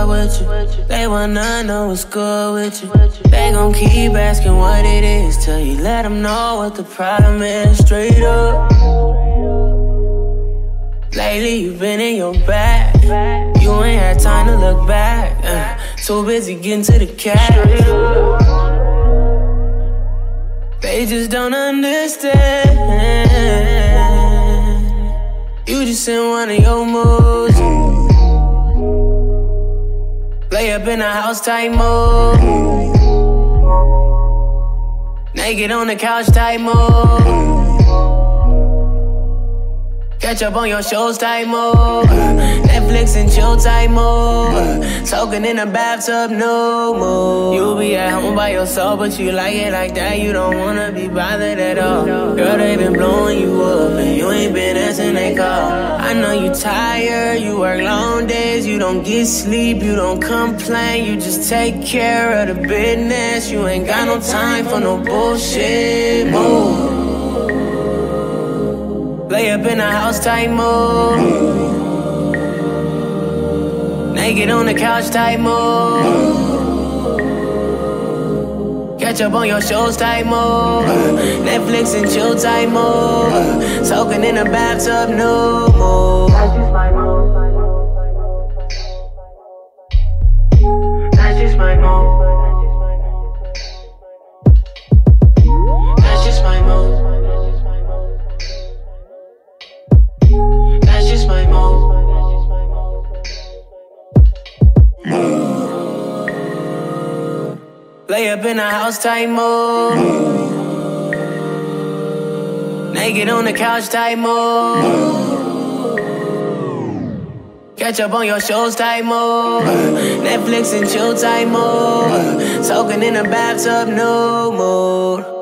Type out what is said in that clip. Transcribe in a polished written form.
good with you. They wanna know what's good with you. They gon' keep asking what it is till you let them know what the problem is. Straight up. Lately you've been in your bag. You ain't had time to look back. Too busy getting to the cash. They just don't understand. You just in one of your moods. Lay up in a house type mode. Naked on the couch type mode. Catch up on your shows type mode. Netflix and chill type mode. Soaking in the bathtub, no more. You be at home by yourself, but you like it like that. You don't wanna be bothered at all. Girl, they been blowing you up, and you ain't been answering they call. I know you tired, you work long days. You don't get sleep, you don't complain. You just take care of the business. You ain't got no time for no bullshit. Move. Lay up in a house type mode. Naked on the couch type mode. Catch up on your shows type mode. Netflix and chill type mode. Soaking in the bathtub, no more. That's just my mode. That's just my mode. That's just my mode. That's just my mode. Lay up in a house type mode. Naked on the couch type mode. Catch up on your shows type mode. Netflix and chill type mode. Soaking in the bathtub, no more.